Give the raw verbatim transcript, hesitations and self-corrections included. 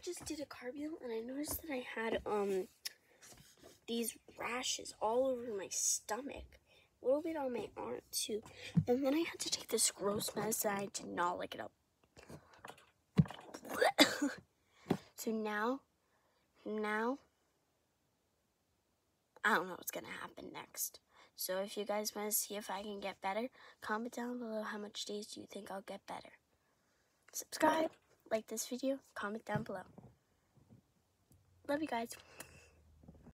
just did a cardio and I noticed that I had um these rashes all over my stomach, a little bit on my arm too, and then I had to take this gross medicine. I did not like it up. So now, now, I don't know what's gonna happen next. So if you guys want to see if I can get better, comment down below how much days do you think I'll get better. Subscribe, like this video, comment down below. Love you guys.